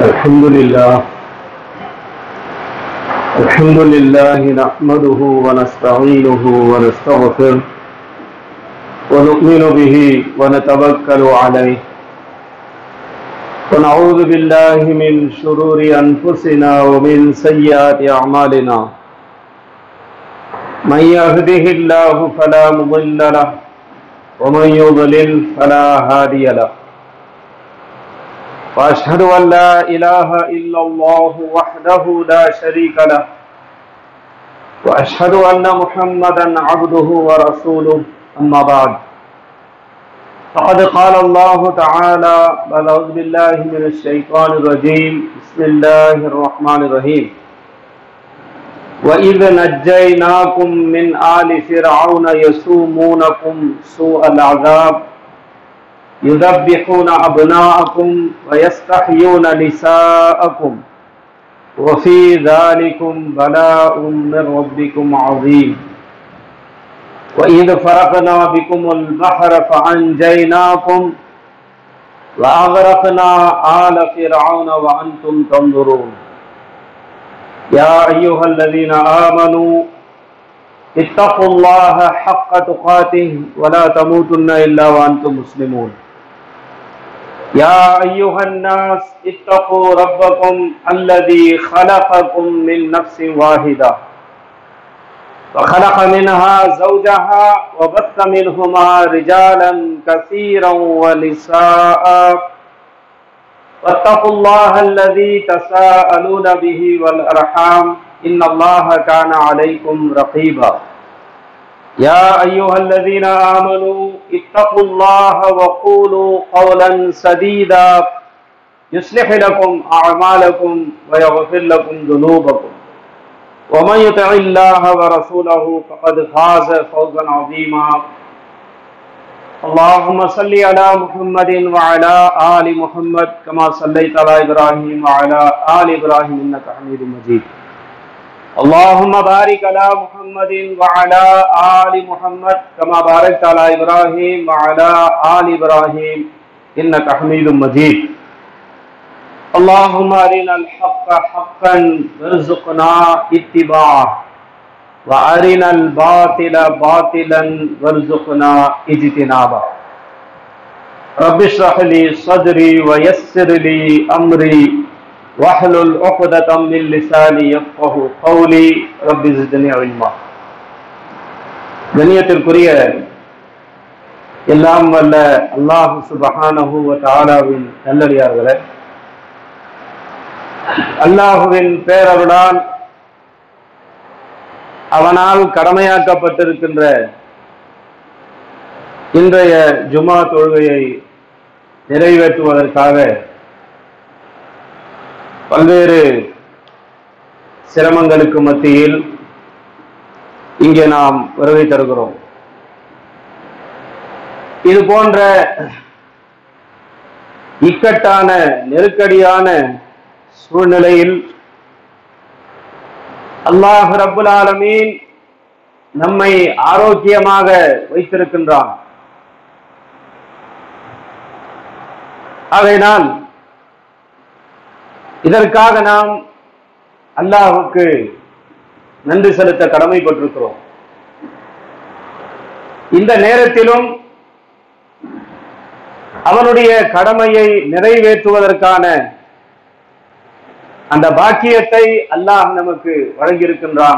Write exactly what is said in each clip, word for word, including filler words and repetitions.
الحمد لله الحمد لله نحمده ونستعينه ونستغفره ونؤمن به ونتوكل عليه ونعوذ بالله من شرور أنفسنا ومن سيئات أعمالنا من يهده الله فلا مضل له ومن يضلل فلا هادي له وأشهد أن لا إله إلا الله وحده لا شريك له وأشهد أن محمدا عبده ورسوله أما بعد فقد قال الله تعالى بعد أعوذ بالله من الشيطان الرجيم بسم الله الرحمن الرحيم وإذ نجيناكم من آل فرعون يسومونكم سوء العذاب يذبحون أبناءكم ويستحيون نساءكم وفي ذلكم بلاء من ربكم عظيم وإذ فرقنا بكم البحر فأنجيناكم وأغرقنا آل فرعون وأنتم تنظرون يا أيها الذين آمنوا اتقوا الله حق تقاته ولا تموتن إلا وأنتم مسلمون يا أيها الناس اتقوا ربكم الذي خلقكم من نفس واحدة وخلق منها زوجها وبث منهما رجالا كثيرا ونساء واتقوا الله الذي تساءلون به والأرحام إن الله كان عليكم رقيبا يا أيها الذين آمنوا اتقوا الله وقولوا قولا سديدا يصلح لكم أعمالكم ويغفر لكم ذنوبكم ومن يطع الله ورسوله فقد فاز فوزا عظيما اللهم صل على محمد وعلى آل محمد كما صليت على إبراهيم وعلى آل إبراهيم إنك حميد مجيد اللهم بارك على محمد وعلى آل محمد كما باركت على إبراهيم وعلى آل إبراهيم إنك حميد مجيد اللهم أرنا الحق حقا وارزقنا اتباعه وأرنا الباطل باطلا وارزقنا اجتنابه رب اشرح لي صدري ويسر لي أمري واحلل عقدة من لساني يفقهوا قولي رب زدني علما. கண்ணியத்திற்குரிய எல்லாம் வல்ல அல்லாஹ் சுப்ஹானஹு வ தஆலாவின் நல்லடியார்களே, அல்லாஹுவின் பேரருளால் அவனால் கடமையாக்கப்பட்டிருக்கின்ற இன்றைய ஜுமா தொழுகையை நிறைவேற்றுவதற்காக பல்வேறு சிரமங்களுக்கு மத்தியில் இங்கே நாம் வருகை தருகிறோம். இது போன்ற இக்கட்டான நெருக்கடியான சூழ்நிலையில் அல்லாஹ் ரப்புல் ஆலமீன் நம்மை ஆரோக்கியமாக வைத்திருக்கின்றான். ஆகையினால் இதற்காக நாம் அல்லாஹ்வுக்கு நன்றி செலுத்த கடமைப்பட்டிருக்கிறோம். இந்த நேரத்திலும் அவனுடைய கடமையை நிறைவேற்றுவதற்கான அந்த பாக்கியத்தை அல்லாஹ் நமக்கு வழங்கியிருக்கின்றான்.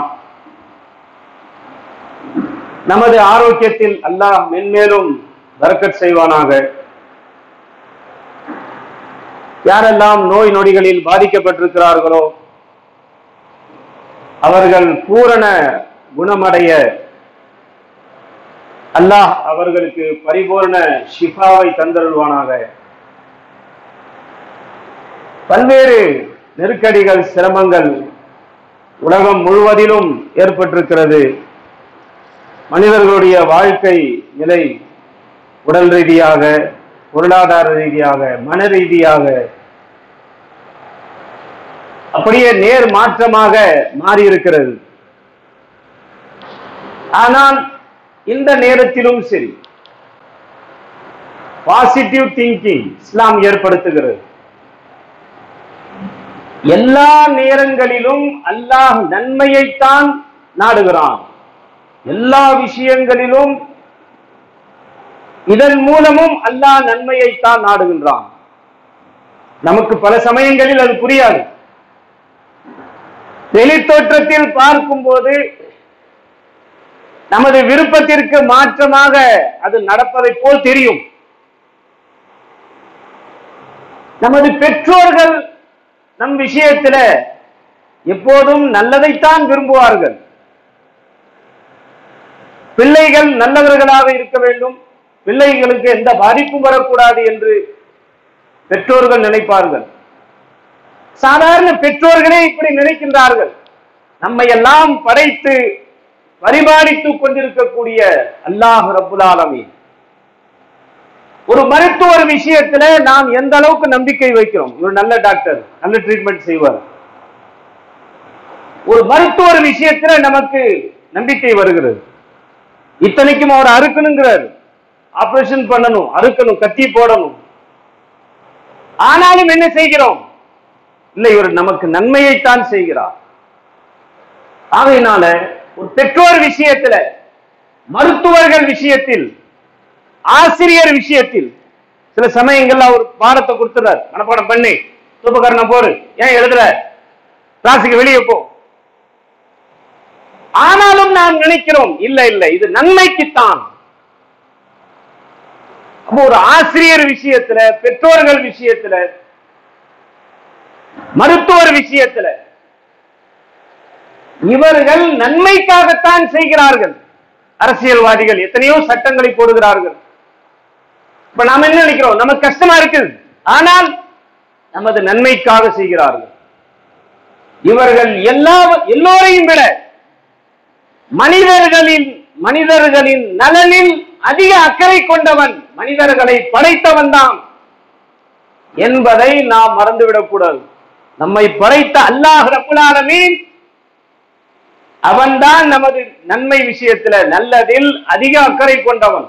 நமது ஆரோக்கியத்தில் அல்லாஹ் மென்மேலும் பரக்கத் செய்வானாக. யாரெல்லாம் நோய் நொடிகளில் பாதிக்கப்பட்டிருக்கிறார்களோ அவர்கள் பூரண குணமடைய அல்லாஹ் அவர்களுக்கு பரிபூர்ண ஷிஃபாவை தந்தருள்வானாக. பல்வேறு நெருக்கடிகள் சிரமங்கள் உலகம் முழுவதிலும் ஏற்பட்டிருக்கிறது. மனிதர்களுடைய வாழ்க்கை நிலை உடல் ரீதியாக, பொருளாதார ரீதியாக, மன ரீதியாக அப்படியே நேர் மாற்றமாக மாறியிருக்கிறது. ஆனால் இந்த நேரத்திலும் சரி பாசிட்டிவ் திங்கிங் இஸ்லாம் ஏற்படுத்துகிறது. எல்லா நேரங்களிலும் அல்லாஹ் நன்மையைத்தான் நாடுகிறான். எல்லா விஷயங்களிலும் இதன் மூலமும் அல்லாஹ் நன்மையைத்தான் நாடுகின்றான். நமக்கு பல சமயங்களில் அது புரியாது. வெளித்தோற்றத்தில் பார்க்கும் போது நமது விருப்பத்திற்கு மாற்றமாக அது நடப்பதை போல் தெரியும். நமது பெற்றோர்கள் நம் விஷயத்தில் எப்போதும் நல்லதைத்தான் விரும்புவார்கள். பிள்ளைகள் நல்லவர்களாக இருக்க வேண்டும், பிள்ளைகளுக்கு எந்த பாதிப்பும் வரக்கூடாது என்று பெற்றோர்கள் நினைப்பார்கள். சாதாரண பெற்றோர்களே இப்படி நினைக்கின்றார்கள். நம்மை எல்லாம் படைத்து பரிபாலித்துக் கொண்டிருக்கக்கூடிய அல்லாஹ் ரப்புல் ஆலமீன் ஒரு மருத்துவர் விஷயத்துல நாம் எந்த அளவுக்கு நம்பிக்கை வைக்கிறோம்? ஒரு நல்ல டாக்டர் நல்ல ட்ரீட்மெண்ட் செய்வார். ஒரு மருத்துவர் விஷயத்துல நமக்கு நம்பிக்கை வருகிறது. இத்தனைக்கும் அவர் அறுக்கணுங்கிறார், ஆபரேஷன் பண்ணணும், அறுக்கணும், கத்தி போடணும். ஆனாலும் என்ன செய்கிறோம்? இல்லை, இவர் நமக்கு நன்மையைத்தான் செய்கிறார். ஆகையினால ஒரு பெற்றோர் விஷயத்துல, மருத்துவர்கள் விஷயத்தில், ஆசிரியர் விஷயத்தில் சில சமயங்கள்ல அவர் பாடத்தை கொடுத்துறார், மனப்பாடம் பண்ணி சூப்பகரணம் போரு, ஏன் எழுதுற, கிளாஸுக்கு வெளியே போ. ஆனாலும் நாம் நினைக்கிறோம் இல்ல இல்ல இது நன்மைக்குத்தான். ஒரு ஆசிரியர் விஷயத்துல, பெற்றோர்கள் விஷயத்துல, மருத்துவர் விஷயத்துல இவர்கள் நன்மைக்காகத்தான் செய்கிறார்கள். அரசியல்வாதிகள் எத்தனையோ சட்டங்களை போடுகிறார்கள். இப்ப நாம என்ன நினைக்கிறோம்? நமக்கு கஷ்டமா இருக்கு, ஆனால் நமது நன்மைக்காக செய்கிறார்கள். இவர்கள் எல்லா எல்லோரையும் விட மனிதர்களின் மனிதர்களின் நலனில் அதிக அக்கறை கொண்டவன் மனிதர்களை படைத்தவன் தான் என்பதை நாம் மறந்துவிடக் கூடாது. நம்மை படைத்த அல்லாஹ் ரப்புல் ஆலமீன் அவன்தான் நமது நன்மை விஷயத்தில் நல்லதில் அதிக அக்கறை கொண்டவன்.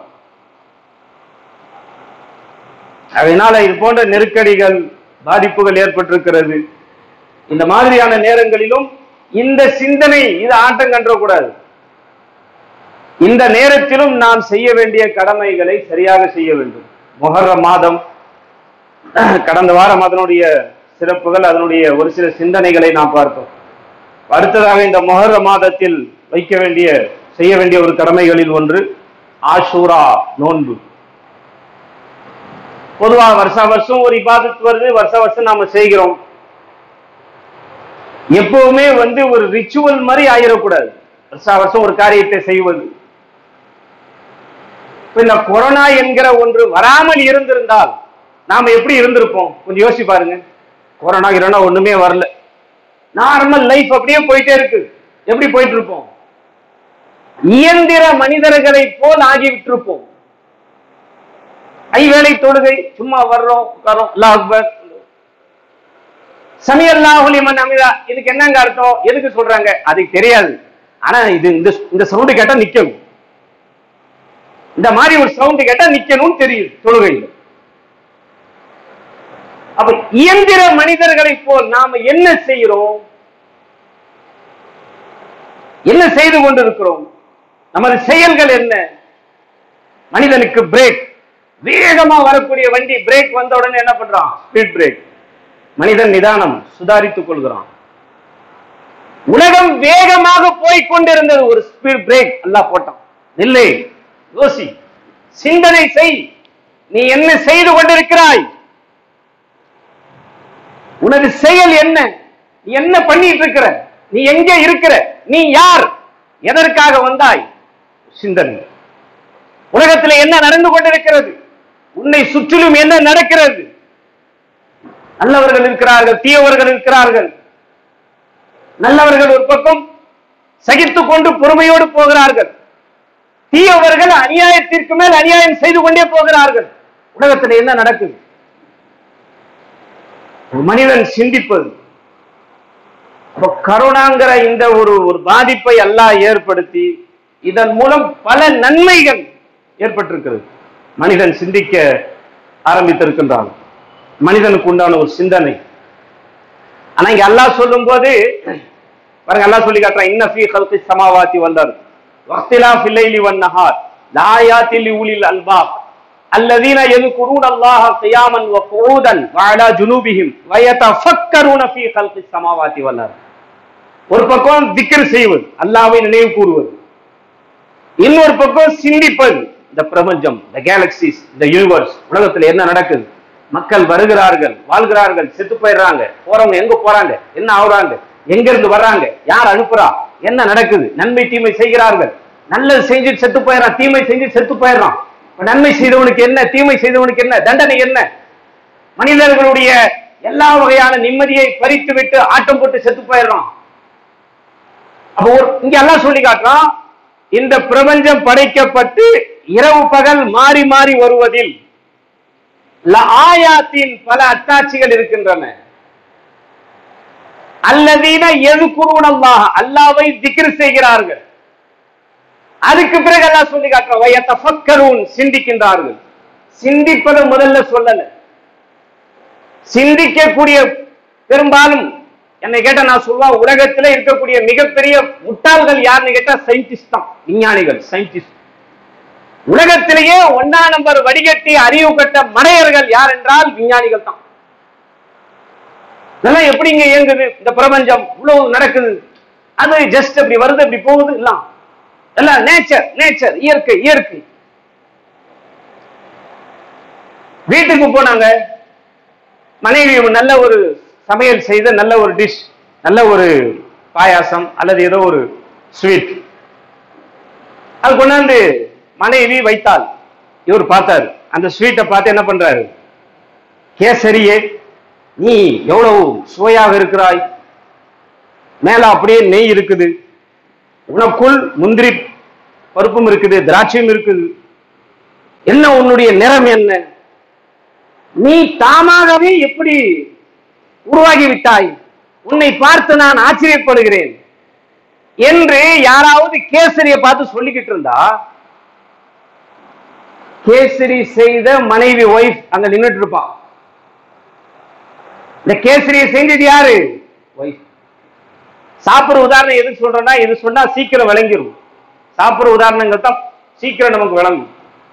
அதனால இது போன்ற நெருக்கடிகள், பாதிப்புகள் ஏற்பட்டிருக்கிறது. இந்த மாதிரியான நேரங்களிலும் இந்த சிந்தனை இது ஆட்டம் கண்டக்கூடாது. இந்த நேரத்திலும் நாம் செய்ய வேண்டிய கடமைகளை சரியாக செய்ய வேண்டும். முஹர்ரம் மாதம், கடந்த வாரம் அதனுடைய சிறப்புகள், அதனுடைய ஒரு சில சிந்தனைகளை நாம் பார்த்தோம். அடுத்ததாக இந்த முஹர்ரம் மாதத்தில் வைக்க வேண்டிய செய்ய வேண்டிய ஒரு கடமைகளில் ஒன்று ஆஷூரா நோன்பு. பொதுவாக வருஷா வருஷம் ஒரு இபாதத் வருது, வருஷா வருஷம் நாம செய்கிறோம். எப்பவுமே வந்து ஒரு ரிச்சுவல் மாதிரி ஆயிடக்கூடாது வருஷா வருஷம் ஒரு காரியத்தை செய்வது. இந்த கொரோனா என்கிற ஒன்று வராமல் இருந்திருந்தால் நாம எப்படி இருந்திருப்போம்? கொஞ்சம் யோசிச்சு பாருங்க. கொரோனா கிரோனா ஒண்ணுமே வரல, நார்மல் லைஃப் அப்படியே போயிட்டே இருக்கு. எப்படி போயிட்டு இருப்போம்? இயந்திர மனிதர்களை போல் ஆகிவிட்டு இருப்போம். ஐவேளை தொழுகை, சும்மா வர்றோம் உட்காரோம், அல்லாஹ் அக்பர், சமி அல்லாஹு லிமன் ஹமிதா. இதுக்கு என்னங்க அர்த்தம், எதுக்கு சொல்றாங்க அதுக்கு தெரியாது. ஆனா இது இந்த சவுண்டு கேட்டா நிக்கணும், இந்த மாதிரி ஒரு சவுண்டு கேட்டா நிக்கணும்னு தெரியுது தொழுகையில். அப்ப இயந்திர மனிதர்களை போல் நாம என்ன செய்கிறோம், என்ன செய்து கொண்டிருக்கிறோம்? நமது செயல்கள் என்ன? மனிதனுக்கு பிரேக், வேகமா வரக்கூடிய வண்டி பிரேக் வந்த உடனே என்ன பண்றான்? Speed break. மனிதன் நிதானம், சுதாரித்துக் கொள்கிறான். உலகம் வேகமாக போய்கொண்டிருந்தது, ஒரு ஸ்பீட் பிரேக் அல்லாஹ் போட்டான். இல்லை, யோசி, சிந்தனை செய். நீ என்ன செய்து கொண்டிருக்கிறாய்? உனது செயல் என்ன? நீ என்ன பண்ணிட்டு இருக்கிற? நீ எங்கே இருக்கிற? நீ யார்? எதற்காக வந்தாய்? சிந்தனை. உலகத்தில் என்ன நடந்து கொண்டிருக்கிறது? உன்னை சுற்றிலும் என்ன நடக்கிறது? நல்லவர்கள் இருக்கிறார்கள், தீயவர்கள் இருக்கிறார்கள். நல்லவர்கள் ஒரு பக்கம் சகித்துக் கொண்டு பொறுமையோடு போகிறார்கள், தீயவர்கள் அநியாயத்திற்கு மேல் அநியாயம் செய்து கொண்டே போகிறார்கள். உலகத்தில் என்ன நடக்குது? மனிதன் சிந்திப்பது. கரோனாங்கிற இந்த ஒரு ஒரு பாதிப்பை அல்லாஹ் ஏற்படுத்தி இதன் மூலம் பல நன்மைகள் ஏற்பட்டிருக்கிறது. மனிதன் சிந்திக்க ஆரம்பித்திருக்கின்றான். மனிதனுக்கு உண்டான ஒரு சிந்தனை. ஆனா இங்க அல்லாஹ் சொல்லும் போது பாருங்க, அல்லாஹ் சொல்லி காட்டுறான், இன்ன ஃபீ கல்கிஸ் ஸமாவாதி வல் அர்த் வக்திலாஃபில் லைலி வன் நஹார் லஆயாத்தின் லிஉலில் அல்பாப் அல்லதீன யذ்குரூன அல்லாஹ கியாமன் வ குஊதன் வ அலா ஜுனூபிஹிம் வ யதஃபக்கரூன ஃபீ கல்கிஸ் ஸமாவாதி வல் அர்த். ஒரு பக்கம் திக்ர் செய்வது, அல்லாஹ்வை நினைவு கூறுவது, இன்னொரு பக்கம் சிந்திப்பது. இந்த பிரபஞ்சம், இந்த கேலக்சிஸ், இந்த யூனிவர்ஸ், உலகத்துல என்ன நடக்குது, மக்கள் வருகிறார்கள், வாழ்கிறார்கள், செத்து போயிடுறாங்க, போறவங்க எங்க போறாங்க, என்ன ஆகுறாங்க, எங்க இருந்து வர்றாங்க, யார் அனுப்புறா, என்ன நடக்குது, நன்மை தீமை செய்கிறார்கள், நல்லது செஞ்சு செத்து போயிடறான், தீமை செஞ்சு செத்து போயிடறான். நன்மை செய்தவனுக்கு என்ன, தீமை செய்தவனுக்கு என்ன, தண்டனை என்ன, மனிதர்களுடைய எல்லா வகையான நிம்மதியை பறித்து விட்டு ஆட்டம் போட்டு செத்து போயிடறான். அப்போ இங்க எல்லாம் சொல்லி காட்டுறான், இந்த பிரபஞ்சம் படைக்கப்பட்டு இரவு பகல் மாறி மாறி வருவதில் ஆயாத்தின் பல அத்தாட்சிகள் இருக்கின்றன. அல்லதீன யذ்குரூன அல்லாஹ், அல்லாஹ்வை திக்ர் செய்கிறார்கள். அதுக்கு பிறகு அல்லாஹ் சொல்லி காட்டுறான், வ யதஃபக்கரூன், சிந்திக்கின்றார்கள். சிந்திப்பது முதல்ல சொல்லல. சிந்திக்கக்கூடிய பெரும்பாலும் என்னை கேட்ட நான் சொல்லுவேன், உலகத்திலே இருக்கக்கூடிய மிகப்பெரிய முட்டாள்கள் யாருன்னு கேட்டா சயின்டிஸ்ட் தான், விஞ்ஞானிகள், சயின்டிஸ்ட். உலகத்திலேயே ஒன்னா நம்பர் வடிகட்டி அறிவு கட்ட மடையர்கள் யார் என்றால் விஞ்ஞானிகள் தான். இதெல்லாம் எப்படிங்க இயங்குது, இந்த பிரபஞ்சம் இவ்வளவு நடக்குது, அது ஜஸ்ட் அப்படி வருது அப்படி போகுது, எல்லாம் எல்லாம் நேச்சர் நேச்சர் இயற்கை இயற்கை. வீட்டுக்கு போனாங்க, மனைவி நல்ல ஒரு சமையல் செய்த நல்ல ஒரு டிஷ், நல்ல ஒரு பாயாசம் அல்லது ஏதோ ஒரு ஸ்வீட், அது கொண்டாந்து மனைவி வைத்தாள். இவர் பார்த்தாரு, அந்த ஸ்வீட்டை பார்த்து என்ன பண்றாரு, கேசரியே நீ எவ்வளவு சுவையாக இருக்கிறாய், மேல அப்படியே நெய் இருக்குது, உனக்குள் முந்திரி பருப்பும் இருக்குது, திராட்சையும் இருக்குது, என்ன உன்னுடைய நிறம் என்ன, நீ தாமாகவே எப்படி உருவாகி விட்டாய், உன்னை பார்த்து நான் ஆச்சரியப்படுகிறேன் என்று யாராவது கேசரியை பார்த்து சொல்லிக்கிட்டு இருந்தா, கேசரி செய்த மனைவி ஒய்ஃப் அங்க நின்றுட்டு இருப்பான். இந்த கேசரியை செஞ்சது யாரு, ஒய்ஃப். சாப்பிடுற உதாரணம் எதுக்கு சொல்றேன்னா, இது சொன்னா சீக்கிரம் விளங்கிடும். சாப்பிடுற உதாரணங்கள் தான் சீக்கிரம் நமக்கு விளங்கும்.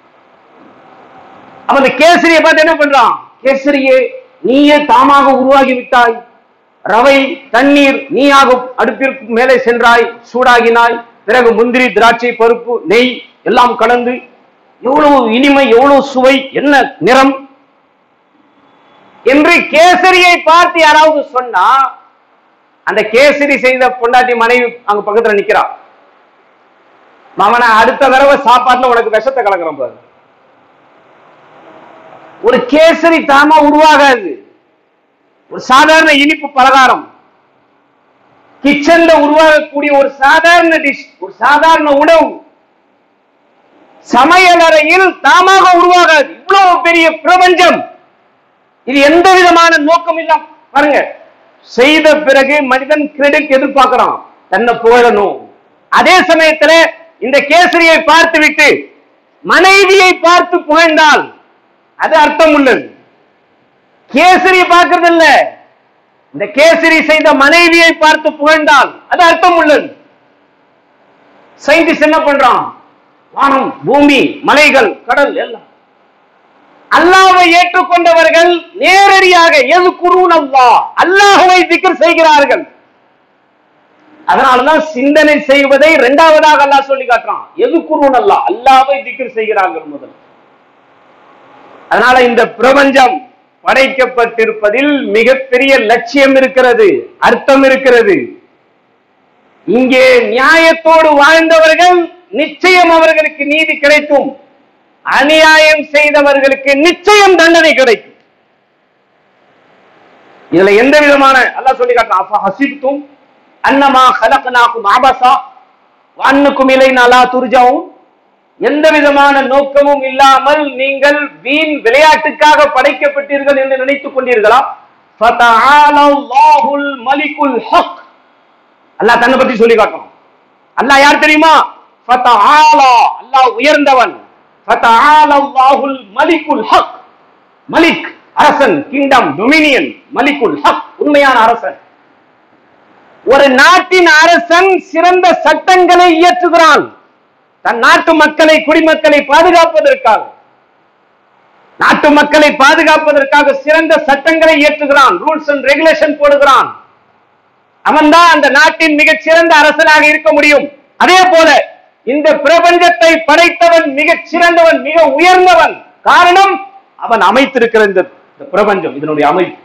அப்ப இந்த கேசரியை பார்த்து என்ன பண்றான், கேசரியே நீயே தாமாக உருவாகி விட்டாய், ரவை தண்ணீர் நீயாக அடுப்பிற்கு மேலே சென்றாய், சூடாகினாய், பிறகு முந்திரி திராட்சை பருப்பு நெய் எல்லாம் கலந்து எவ்வளவு இனிமை, எவ்வளவு சுவை, என்ன நிறம் என்று கேசரியை பார்த்து யாராவது சொன்னா, அந்த கேசரி செய்த பொண்டாட்டி மனைவி அங்க பக்கத்துல நிக்கிறா, மாமனா அடுத்த தடவை சாப்பாட்டுல உனக்கு விஷத்தை கலக்குறோம் பாரு. ஒரு கேசரி தாமா உருவாகாது, ஒரு சாதாரண இனிப்பு பலகாரம், கிச்சன்ல உருவாகக்கூடிய ஒரு சாதாரண டிஷ், ஒரு சாதாரண உணவு சமையலறையில் தாமாக உருவாகாது. இவ்வளவு பெரிய பிரபஞ்சம், இது எந்த விதமான நோக்கம் இல்ல. பாருங்க, செய்த பிறகு மனிதன் கிரெடிட் எதிர்பார்க்கிறான், தன்னை புகழணும். அதே சமயத்தில் இந்த கேசரியை பார்த்து விட்டு மனைவியை பார்த்து புகழ்ந்தால் அது அர்த்தம் உள்ளது. கேசரியை பார்க்கிறது இல்ல, இந்த கேசரி செய்த மனைவியை பார்த்து புகழ்ந்தால் அது அர்த்தம் உள்ளது. சயின்டிஸ்ட் என்ன பண்றான், வானம் பூமி மலைகள் கடல் எல்லாம் அல்லாஹ்வை ஏற்றுக்கொண்டவர்கள் நேரடியாக யذ்குரூன அல்லாஹ், அல்லாஹ்வை திக்ர் செய்கிறார்கள். அதனாலதான் சிந்தனை செய்வதை இரண்டாவதாக அல்லாஹ் சொல்லி காட்டுறான், யذ்குரூன அல்லாஹ், அல்லாஹ்வை திக்ர் செய்கிறார்கள் முதல். அதனால இந்த பிரபஞ்சம் படைக்கப்பட்டிருப்பதில் மிகப்பெரிய லட்சியம் இருக்கிறது, அர்த்தம் இருக்கிறது. இங்கே நியாயத்தோடு வாழ்ந்தவர்கள் நிச்சயம் அவர்களுக்கு நீதி கிடைக்கும், அநியாயம் செய்தவர்களுக்கு நிச்சயம் தண்டனை கிடைக்கும். இதுல எந்த விதமான அல்லாஹ் சொல்லி காட்டுறான், அஃபஹசிப்தும் அன்னமா கலக்னாகும் அபஸா வ அன்னகும் இலைனா லா துர்ஜஊன், எந்த விதமான நோக்கமும் இல்லாமல் நீங்கள் வீண் விளையாட்டுக்காக படைக்கப்பட்டீர்கள் என்று நினைத்துக் கொண்டீர்களா? ஃபதஆலல்லாஹுல் மலிகுல் ஹக், அல்லாஹ் தன்னை பற்றி சொல்லி காட்டுறான். அல்லாஹ் யார் தெரியுமா? ஃபதஆலா, அல்லாஹ் உயர்ந்தவன். ஃபதஆலல்லாஹுல் மலிகுல் ஹக், மலிக் அரசன், கிங்டம், டொமினியன், மலிகுல் ஹக் உண்மையான அரசன். ஒரு நாட்டின் அரசன் சிறந்த சட்டங்களை இயற்றுகிறான் தன் நாட்டு மக்களை குடிமக்களை பாதுகாப்பதற்காக. நாட்டு மக்களை பாதுகாப்பதற்காக சிறந்த சட்டங்களை இயற்றுகிறான், ரூல்ஸ் அண்ட் ரெகுலேஷன் போடுகிறான். அவன்தான் அந்த நாட்டின் மிகச் சிறந்த அரசனாக இருக்க முடியும். அதே போல இந்த பிரபஞ்சத்தை படைத்தவன் மிகச் சிறந்தவன், மிக உயர்ந்தவன். காரணம், அவன் அமைத்திருக்கிற இந்த பிரபஞ்சம், இதனுடைய அமைப்பு.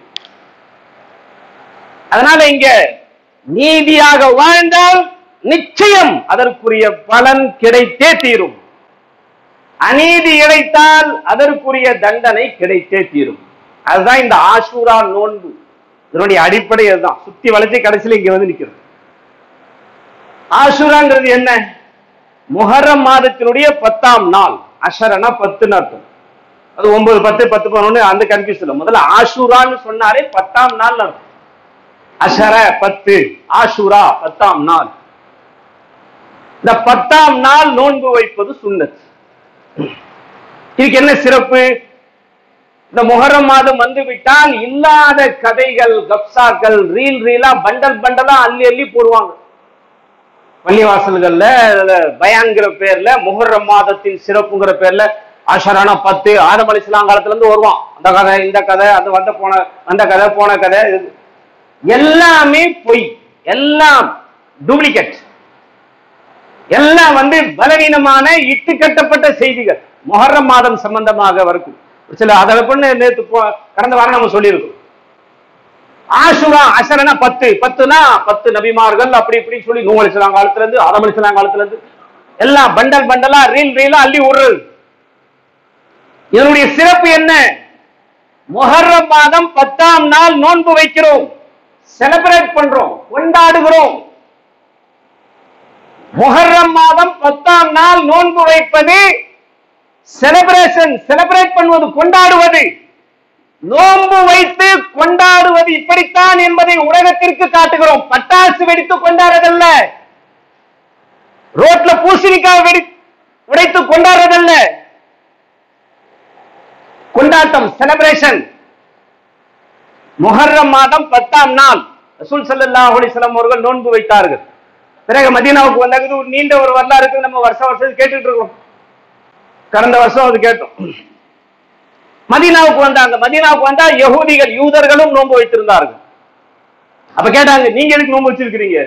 அதனால இங்க நீதியாக வாழ்ந்தால் நிச்சயம் அதற்குரிய பலன் கிடைத்தே தீரும். அநீதி இழைத்தால் அதற்குரிய தண்டனை கிடைத்தே தீரும். அதுதான் இந்த ஆஷூரா நோன்பு, இதனுடைய அடிப்படை அதுதான். சுத்தி வளைச்சு கடைசியில் இங்க வந்து நிக்கிறது. ஆஷூராங்கிறது என்ன? முஹர்ரம் மாதத்தினுடைய பத்தாம் நாள். அஷரனா பத்து அர்த்தம். அது ஒன்பது பத்து பத்து பதினொன்னு அந்த கன்ஃபியூஸ் இல்லை. முதல்ல ஆஷூரான்னு சொன்னாலே பத்தாம் நாள் அர்த்தம். அஷர பத்து, ஆஷூரா பத்தாம் நாள். இந்த பத்தாம் நாள் நோன்பு வைப்பது சுன்னத். இதுக்கு என்ன சிறப்பு? இந்த முஹர்ரம் மாதம் வந்து விட்டால் இல்லாத கதைகள், கப்சாக்கள், ரீல் ரீலா பண்டல் பண்டலா அள்ளி அள்ளி போடுவாங்க பள்ளிவாசல்கள்ல. பயான்கிற பேர்ல, முஹர்ரம் மாதத்தின் சிறப்புங்கிற பேர்ல ஆஷரானா பத்து, ஆதம் அலைஹிஸ்ஸலாம் காலத்துல இருந்து வருவான். அந்த கதை, இந்த கதை, அது வந்த போன அந்த கதை, போன கதை, எல்லாமே பொய், எல்லாம் டூப்ளிகேட், எல்லாம் வந்து பலவீனமான இட்டு கட்டப்பட்ட செய்திகள். முஹர்ரம் மாதம் சம்பந்தமாக வரும் சில அதை பொண்ணு நேற்று கடந்த வாரம் நம்ம சொல்லியிருக்கோம். ஆஷுரா அஷரனா பத்து, பத்துனா பத்து நபிமார்கள் அப்படி இப்படி சொல்லி நூஹ் அலைஹிஸ்ஸலாம் காலத்துல இருந்து ஆதம் அலைஹிஸ்ஸலாம் காலத்துல இருந்து எல்லாம் பண்டல் பண்டலா ரீல் ரீலா அள்ளி விடுறது. இதனுடைய சிறப்பு என்ன? முஹர்ரம் மாதம் பத்தாம் நாள் நோன்பு வைக்கிறோம், செலிப்ரேட் பண்றோம், கொண்டாடுகிறோம். முஹர்ரம் மாதம் பத்தாம் நாள் நோன்பு வைப்பது செலிப்ரேஷன், செலிப்ரேட் பண்ணுவது, கொண்டாடுவது. நோன்பு வைத்து கொண்டாடுவது இப்படித்தான் என்பதை உலகத்திற்கு காட்டுகிறோம். பட்டாசு வெடித்து கொண்டாடுறதல்ல, ரோட்ல பூசணிக்காய் வெடி உடைத்து கொண்டாடுறதல்ல, கொண்டாட்டம், செலிப்ரேஷன். முஹர்ரம் மாதம் பத்தாம் நாள் ரசூல் ஸல்லல்லாஹு அலைஹி வஸல்லம் அவர்கள் நோன்பு வைத்தார்கள். பிறகு மதீனாவுக்கு வந்தாங்க. ஒரு நீண்ட ஒரு வரலாறு இருக்கு, நம்ம வருஷம் வருஷம் கேட்டுட்டு இருக்கோம். கடந்த வருஷம் அது கேட்டோம். மதீனாவுக்கு வந்தாங்க. மதீனாவுக்கு வந்தா யஹூதிகள், யூதர்களும் நோன்பு வைத்திருந்தார்கள். அப்ப கேட்டாங்க, நீங்க எதுக்கு நோன்பு வச்சிருக்கிறீங்க?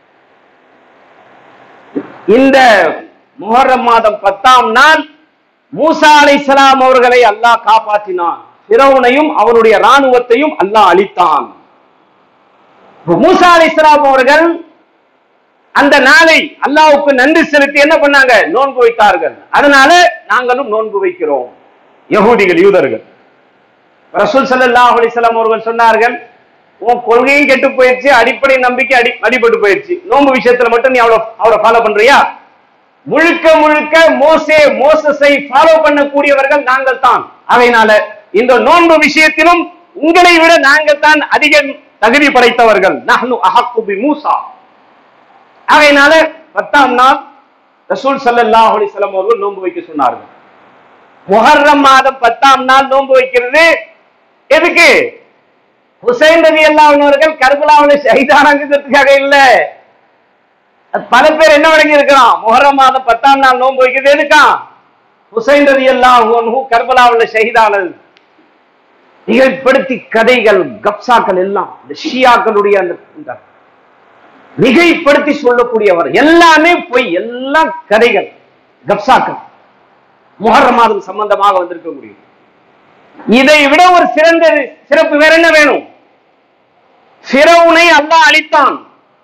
இந்த முஹர்ரம் மாதம் பத்தாம் நாள் மூசா அலைஹிஸ்ஸலாம் அவர்களை அல்லாஹ் காப்பாற்றினான், ஃபிரௌனையும் அவனுடைய ராணுவத்தையும் அல்லாஹ் அழித்தான். மூசா அலைஹிஸ்ஸலாம் அவர்கள் அந்த நாளை அல்லாஹ்வுக்கு நன்றி செலுத்தி என்ன பண்ணாங்க? நோன்பு வைத்தார்கள். அதனால நாங்களும் நோன்பு வைக்கிறோம். யஹூதிகள், யூதர்கள். ரசூல் ஸல்லல்லாஹு அலைஹி வஸல்லம் அவர்கள் சொன்னார்கள், உன் கொள்கையும் கெட்டு போயிடுச்சு, அடிப்படை நம்பிக்கை அடி அடிபட்டு போயிடுச்சு, நோன்பு விஷயத்துல மட்டும் நீ அவ்வளவு அவரை ஃபாலோ பண்றியா? முழுக்க முழுக்க மோசே மோசஸை ஃபாலோ பண்ணக்கூடியவர்கள் நாங்கள் தான். அதனால இந்த நோன்பு விஷயத்திலும் உங்களை விட நாங்கள் தான் அதிக தகுதி படைத்தவர்கள். நஹ்னு அஹக்கு பி மூசா. அதனால பத்தாம் நாள் ரசூல் ஸல்லல்லாஹு அலைஹி வஸல்லம் அவர்கள் நோன்பு வைக்க சொன்னார்கள். முஹர்ரம் மாதம் பத்தாம் நாள் நோன்பு வைக்கிறது எதுக்கு? ஹுசைன் ரலியல்லாஹு அன்ஹு அவர்கள் கர்பலாவில் ஷஹீதானாங்கிறதுக்காக இல்ல. பல பேர் என்ன வழங்கி இருக்கிறான், முஹர்ரம் மாதம் பத்தாம் நாள் நோன்பு வைக்கிறது எதுக்கா? ஹுசைன் ரலியல்லாஹு அன்ஹு கர்பலாவில் ஷஹீதானது மிகைப்படுத்தி கதைகள், கப்சாக்கள் எல்லாம் இந்த ஷியாக்களுடைய அந்த மிகைப்படுத்தி சொல்லக்கூடியவர், எல்லாமே பொய், எல்லாம் கதைகள், கப்சாக்கள். முஹர்ரம் மாதம் சம்பந்தமாக வந்திருக்க முடியும். இதை விட ஒரு சிறந்த சிறப்பு வேற என்ன வேணும்? ஃபிரௌனை அல்லாஹ் அழித்தான்.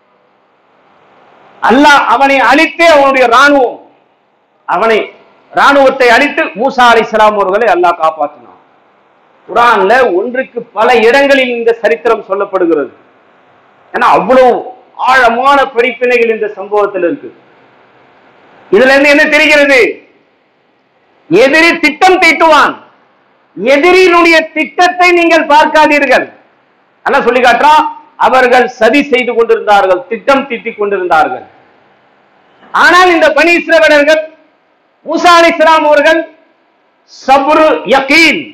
அல்லாஹ் அவனை அழித்து அவனுடைய ராணுவம், அவனை ராணுவத்தை அழித்து மூசா அலைஹிஸ்ஸலாம் அவர்களை அல்லாஹ் காப்பாற்றினான். குர்ஆன்ல ஒன்றுக்கு பல இடங்களில் இந்த சரித்திரம் சொல்லப்படுகிறது. ஏன்னா அவ்வளவு ஆழமான படிப்பினைகள் இந்த சம்பவத்தில் இருக்கு. இதுல இருந்து என்ன தெரிகிறது? எதிரி திட்டம் தீட்டுவான், எதிரியினுடைய திட்டத்தை நீங்கள் பார்க்காதீர்கள். அல்லாஹ் சொல்லி காட்டுறான், அவர்கள் சதி செய்து கொண்டிருந்தார்கள், திட்டம் தீட்டிக் கொண்டிருந்தார்கள். ஆனால் இந்த பனி இஸ்ரவேலர்கள், மூசா அலைஹிஸ்ஸலாம் அவர்கள் சப்ரு, யகீன்,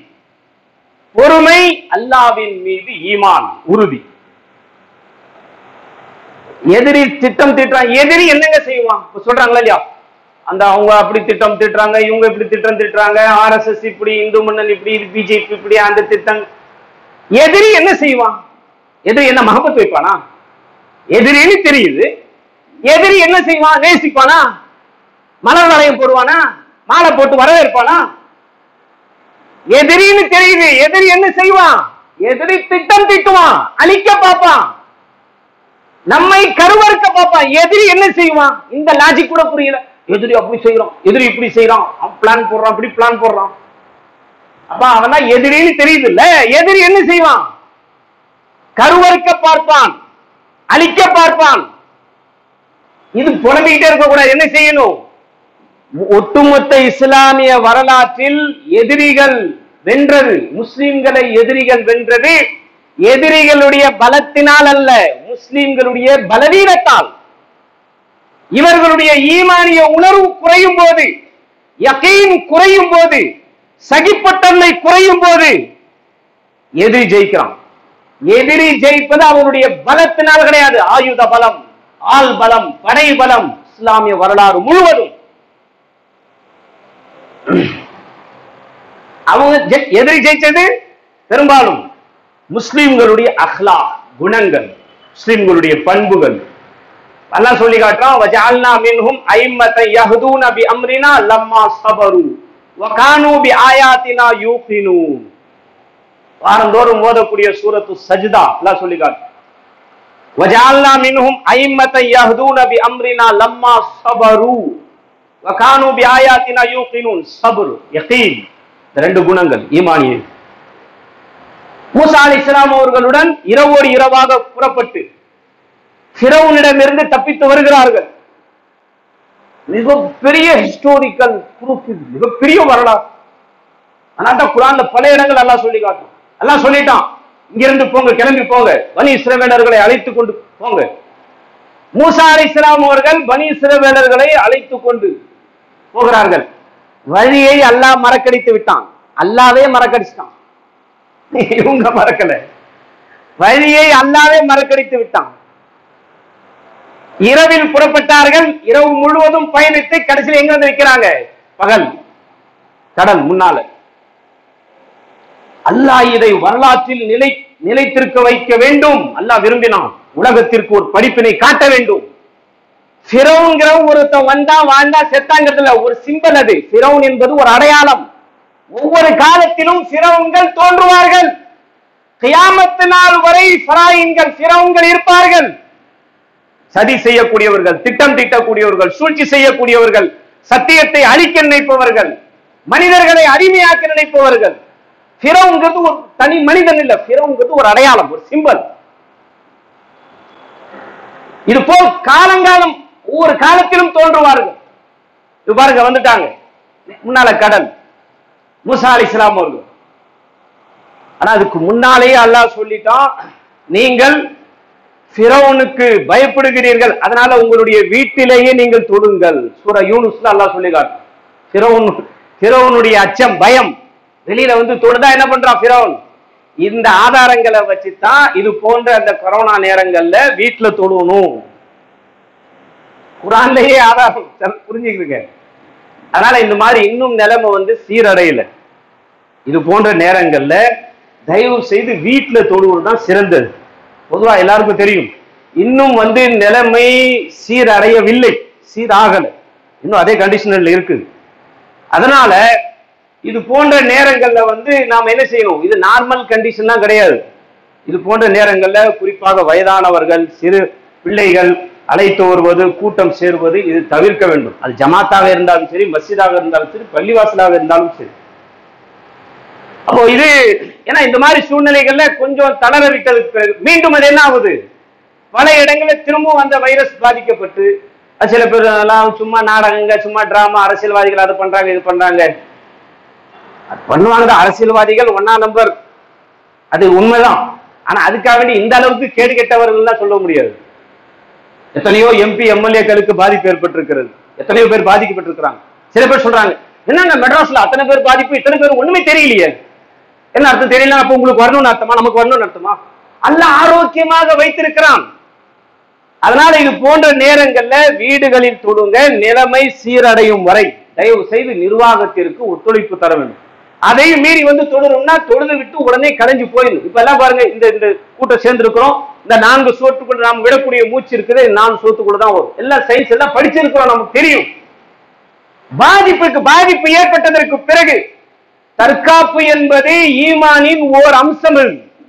பொறுமை, அல்லாஹ்வின் மீது ஈமான், உறுதி. எதிரி திட்டம் திட்டுறான். எதிரி என்னங்க செய்வான் சொல்றாங்களா இல்லையா? அந்த அவங்க அப்படி திட்டம் திட்டுறாங்க, இவங்க இப்படி திட்டம் திட்டுறாங்க, ஆர் எஸ் எஸ் இப்படி, இந்து முன்னணி இப்படி, பிஜேபி இப்படி, அந்த திட்டம். எதிரி என்ன செய்வான்? எதிரி என்ன மகபத் வைப்பானா? எதிரின்னு தெரியுது. எதிரி என்ன செய்வான்? நேசிப்பானா? மலர் வளையம் போடுவானா? மாலை போட்டு வரவேற்பானா? எதிரின்னு தெரியுது. எதிரி என்ன செய்வான்? எதிரி திட்டம் திட்டுவான், அழிக்க பார்ப்பான், நம்மை கருவறுக்க பார்ப்பான். எதிரி என்ன செய்வான்? இந்த லாஜிக் கூட புரியல. எதிரி அப்படி செய்யறான், எதிரி இப்படி செய்யறான், பிளான் போடுறான், அப்படி பிளான் போடுறான். அப்ப அவன் தான் எதிரின்னு தெரியுது இல்ல. எதிரி என்ன செய்வான்? கருவறுக்க பார்ப்பான், அழிக்க பார்ப்பான். இது புலம்பிக்கிட்டே இருக்க கூடாது. என்ன செய்யணும்? ஒட்டுமொத்த இஸ்லாமிய வரலாற்றில் எதிரிகள் வென்றது, முஸ்லிம்களை எதிரிகள் வென்றது எதிரிகளுடைய பலத்தினால் அல்ல, முஸ்லிம்களுடைய பலவீனத்தால். இவர்களுடைய ஈமானிய உணர்வு குறையும் போது, யகீன் குறையும் போது, சகிப்புத்தன்மை குறையும் போது எதிரி ஜெயிக்கிறான். எதிரி ஜெயிப்பது அவனுடைய பலத்தினால் கிடையாது, ஆயுத பலம், ஆள் பலம், படை பலம். இஸ்லாமிய வரலாறு முழுவதும் அவங்க எதிரி ஜெயிச்சது பெரும்பாலும் முஸ்லிம்களுடைய அஹ்லா, குணங்கள், முஸ்லிம்களுடைய பண்புகள். அல்லாஹ் சொல்லி காட்டுறான், வஜஅல்னா மின்ஹும் அய்மத்தன் யஹ்தூன பிஅம்ரினா லம்மா ஸபரு வகானூ பிஆயாத்தினா யூகினூன். வாரந்தோறும் ஓதக்கூடிய சூரத்து சஜ்தா அல்லாஹ் சொல்லி காட்டுறான், வஜஅல்னா மின்ஹும் அய்மத்தன் யஹ்தூன பிஅம்ரினா லம்மா ஸபரு வகானூ பிஆயாத்தினா யூகினூன். ஸப்ர், யகீன், ரெண்டு குணங்கள் ஈமானிய. மூசா அலைஹிஸ்ஸலாம் அவர்களுடன் இரவோடு இரவாக புறப்பட்டு ஃபிரௌனிடமிருந்து தப்பித்து வருகிறார்கள். மிகப்பெரிய ஹிஸ்டோரிக்கல் ப்ரூஃப், மிகப்பெரிய வரலாறு. ஆனால் குர்ஆன்ல பல இடங்கள் அல்லாஹ் சொல்லி காட்டும். அல்லாஹ் சொல்லிட்டான், இங்கிருந்து போங்க, கிளம்பி போங்க, பனி இஸ்ரவேலர்களை அழைத்து கொண்டு போங்க. மூசா அலைஹிஸ்ஸலாம் அவர்கள் பனி இஸ்ரவேலர்களை அழைத்து கொண்டு போகிறார்கள். வழியை அல்லாஹ் மறக்கடித்து விட்டான். அல்லாவே மறக்கடிச்சிட்டான், இவங்க மறக்கல. வழியை அல்லாவே மறக்கடித்து விட்டான். இரவில் புறப்பட்டார்கள், இரவு முழுவதும் பயணித்து கடைசியில் எங்க வந்து நிற்கிறாங்க? பகல் கடல் முன்னால. அல்லாஹ் இதை வரலாற்றில் நிலை நிலைத்திருக்க வைக்க வேண்டும். அல்லாஹ் விரும்பினான் உலகத்திற்கு ஒரு படிப்பினை காட்ட வேண்டும். ஃபிரௌன்கிற ஒருத்தன் வந்தா வாழ்ந்தா செத்தாங்கிறதுல ஒரு சிம்பல். அது ஃபிரௌன் என்பது ஒரு அடையாளம். ஒவ்வொரு காலத்திலும் ஃபிரௌன்கள் தோன்றுவார்கள். கியாமத் நாள் வரை ஃபராயின்கள், ஃபிரௌன்கள் இருப்பார்கள். சதி செய்யக்கூடியவர்கள், திட்டம் தீட்டக்கூடியவர்கள், சூழ்ச்சி செய்யக்கூடியவர்கள், சத்தியத்தை அழிக்க நினைப்பவர்கள், மனிதர்களை அடிமையாக்க நினைப்பவர்கள். ஃபிரௌன்கிறது ஒரு தனி மனிதன் இல்ல, ஃபிரௌன்கிறது ஒரு அடையாளம், ஒரு சிம்பல். இது போல் காலங்காலம் ஒவ்வொரு காலத்திலும் தோன்றுவார்கள். இது பாருங்க, வந்துட்டாங்க முன்னால கடல், மூசா அலைஹிஸ்ஸலாம் அவர்கள். ஆனா அதுக்கு முன்னாலேயே அல்லாஹ் சொல்லிட்டான், நீங்கள் ஃபிரௌனுக்கு பயப்படுகிறீர்கள், அதனால உங்களுடைய வீட்டிலேயே நீங்கள் தொழுங்கள். சூரா யூனுஸ்ல அல்லாஹ் சொல்லி காட்டும். ஃபிரௌன் ஃபிரௌனுடைய அச்சம், பயம், வெளியில வந்து தொழுதா என்ன பண்றான் ஃபிரௌன்? இந்த ஆதாரங்களை வச்சுதான் இது போன்ற அந்த கொரோனா நேரங்கள்ல வீட்டுல தொழுவணும். குர்ஆன்லயே ஆதாரம் புரிஞ்சுக்கிறீங்க. அதனால இந்த மாதிரி இன்னும் நிலைமை வந்து சீரடையல. இது போன்ற நேரங்கள்ல தயவு செய்து வீட்டுல தொழுவதுதான் சிறந்தது. பொதுவா எல்லாருக்கும் தெரியும், இன்னும் வந்து நிலைமை சீரடையவில்லை, சீராகல, இன்னும் அதே கண்டிஷன்ல இருக்குது. அதனால இது போன்ற நேரங்கள்ல வந்து நாம் என்ன செய்யணும்? இது நார்மல் கண்டிஷன் தான் கிடையாது. இது போன்ற நேரங்கள்ல குறிப்பாக வயதானவர்கள், சிறு பிள்ளைகள் அழைத்து வருவது, கூட்டம் சேருவது, இது தவிர்க்க வேண்டும். அது ஜமாத்தாக இருந்தாலும் சரி, மஸ்ஜிதாக இருந்தாலும் சரி, பள்ளிவாசலாக இருந்தாலும் சரி. அப்போ இது ஏன்னா இந்த மாதிரி சூழ்நிலைகள்ல கொஞ்சம் தளர விட்டதுக்கு பிறகு மீண்டும் அது என்ன ஆகுது? பல இடங்களில் திரும்பவும் அந்த வைரஸ் பாதிக்கப்பட்டு சில பேர் எல்லாம் சும்மா நாடகங்க, சும்மா டிராமா, அரசியல்வாதிகள் அது பண்றாங்க இது பண்றாங்க பண்ணுவாங்க. அரசியல்வாதிகள் ஒன்னா நம்பர், அது உண்மைதான். ஆனா அதுக்காக வேண்டி இந்த அளவுக்கு கேடு கெட்டவர்கள் தான் சொல்ல முடியாது. எத்தனையோ எம்பி எம்எல்ஏக்களுக்கு பாதிப்பு ஏற்பட்டிருக்கிறது, எத்தனையோ பேர் பாதிக்கப்பட்டிருக்கிறாங்க. சில பேர் சொல்றாங்க, என்னங்க மெட்ராஸ்ல அத்தனை பேர் பாதிப்பு, இத்தனை பேர் ஒண்ணுமே தெரியலையே, என்ன அர்த்தம் தெரியல? அப்ப உங்களுக்கு வரணும்னு அர்த்தமா? நமக்கு வரணும்னு அர்த்தமா? அல்லாஹ் ஆரோக்கியமாக வைத்திருக்கிறான். அதனால இது போன்ற நேரங்கள்ல வீடுகளில் தொழுங்க, நிலைமை சீரடையும் வரை தயவு செய்து நிர்வாகத்திற்கு ஒத்துழைப்பு தர வேண்டும். அதையும் மீறி வந்து தொழுறோம்னா தொழுது விட்டு உடனே கலைஞ்சு போயிடும். இப்ப எல்லாம் பாருங்க, இந்த இந்த கூட்டம் சேர்ந்து இருக்கிறோம், இந்த நான்கு சோத்துக்குள்ள நாம் விடக்கூடிய மூச்சு இருக்குது, நான்கு சோத்துக்குள்ள தான் வரும். எல்லாம் சயின்ஸ் எல்லாம் படிச்சிருக்கிறோம், நமக்கு தெரியும். பாதிப்புக்கு பாதிப்பு ஏற்பட்டதற்கு பிறகு தற்காப்பு என்பது ஈமானின் ஓர் அம்சம்.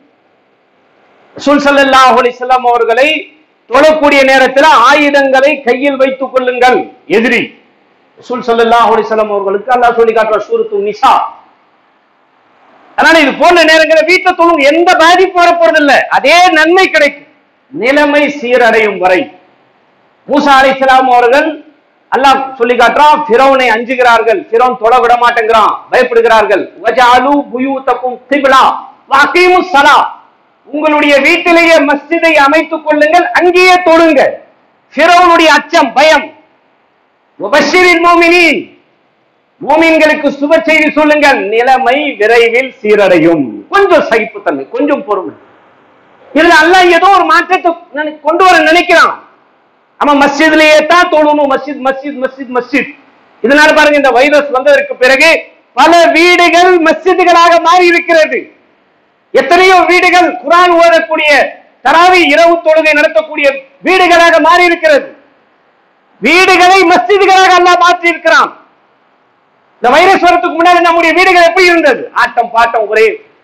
ரசூல் ஸல்லல்லாஹு அலைஹி வஸல்லம் அவர்களை தொழக்கூடிய நேரத்தில் ஆயுதங்களை கையில் வைத்துக் கொள்ளுங்கள். எதிரி ரசூல் ஸல்லல்லாஹு அலைஹி வஸல்லம் அவர்களுக்கு அல்லாஹ் சொல்லி காட்டுற சூரத்து நிசா. அதனால இது போன்ற நேரங்களில் வீட்டை தொழுங்க, எந்த பாதிப்பு வரப்போறது இல்லை, அதே நன்மை கிடைக்கும் நிலைமை சீரடையும் வரை. மூசா அலைஹிஸ்ஸலாம் அவர்கள் அல்லாஹ் சொல்லி காட்டுறான், ஃபிரௌனை அஞ்சுகிறார்கள், ஃபிரௌன் தொழ விட மாட்டேங்கிறான், பயப்படுகிறார்கள். வஜஅலு புயூதகும் கிப்லா வஅகீமுஸ் ஸலா, உங்களுடைய வீட்டிலேயே மஸ்ஜிதை அமைத்துக் கொள்ளுங்கள், அங்கேயே தொழுங்க. ஃபிரௌனுடைய அச்சம், பயம். வபஷிரில் முஃமினீன், மூமின்களுக்கு சுப செய்தி சொல்லுங்கள், நிலைமை விரைவில் சீரடையும். கொஞ்சம் சகிப்புத்தன்மை, கொஞ்சம் பொறுமை. இதுல அல்லாஹ் ஏதோ ஒரு மாற்றத்தை கொண்டு வர நினைக்கிறான். ஆமா, மஸ்ஜித்லயே தான் தொழணும், மஸ்ஜித் மஸ்ஜித் மஸ்ஜித் மஸ்ஜித். இதனால பாருங்க, இந்த வைரஸ் வந்ததற்கு பிறகு பல வீடுகள் மஸ்ஜிதுகளாக மாறி இருக்கிறது. எத்தனையோ வீடுகள் குர்ஆன் ஓதக்கூடிய, தராவி இரவு தொழுகை நடத்தக்கூடிய வீடுகளாக மாறி இருக்கிறது. வீடுகளை மஸ்ஜிதுகளாக அல்லாஹ் மாற்றி இருக்கிறான். இந்த வைரஸ் வரதுக்கு முன்னாடி நம்முடைய வீடுகள் எப்படி இருந்தது? ஆட்டம் பாட்டம் ஒரே.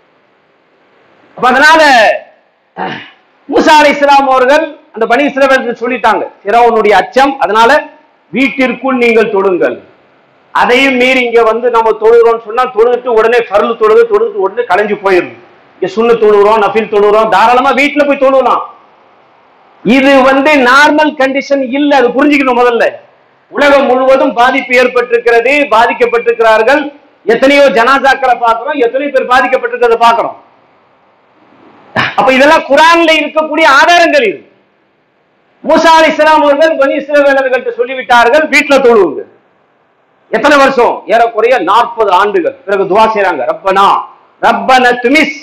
அதனால மூசா அலைஹிஸ்ஸலாம் அவர்கள் அந்த பனி இஸ்ரவேலுக்கு சொல்லிட்டாங்க, ஃபிரௌனுடைய அச்சம், அதனால வீட்டிற்குள் நீங்கள் தொழுங்கள். அதையும் மீறி இங்க வந்து நம்ம தொழுகிறோம் சொன்னா தொழுதுட்டு உடனே ஃபர்லு தொழுது தொழுது உடனே கலைஞ்சு போயிடும். இங்க சுன்னு தொழுகிறோம், நஃபில் தொழுகிறோம், தாராளமா வீட்டுல போய் தொழுலாம். இது வந்து நார்மல் கண்டிஷன் இல்ல, அது புரிஞ்சுக்கணும். முதல்ல உலகம் முழுவதும் பாதிப்பு ஏற்பட்டிருக்கிறது, பாதிக்கப்பட்டிருக்கிறார்கள். எத்தனையோ ஜனாசாக்களை பார்க்கிறோம், எத்தனையோ பேர் பாதிக்கப்பட்டிருக்கிறத பார்க்கிறோம். அப்ப இதெல்லாம் குர்ஆன்ல இருக்கக்கூடிய ஆதாரங்கள். இது மூசா அலைஹிஸ்ஸலாம் அவர்கள் பனி இஸ்ரவேலர்கள்ட்ட சொல்லிவிட்டார்கள், வீட்டுல தொழுவுங்க. எத்தனை வருஷம்? ஏறக்குறைய நாற்பது ஆண்டுகள். பிறகு துஆ செய்றாங்க, ரப்பனா ரப்பனா துமிஸ்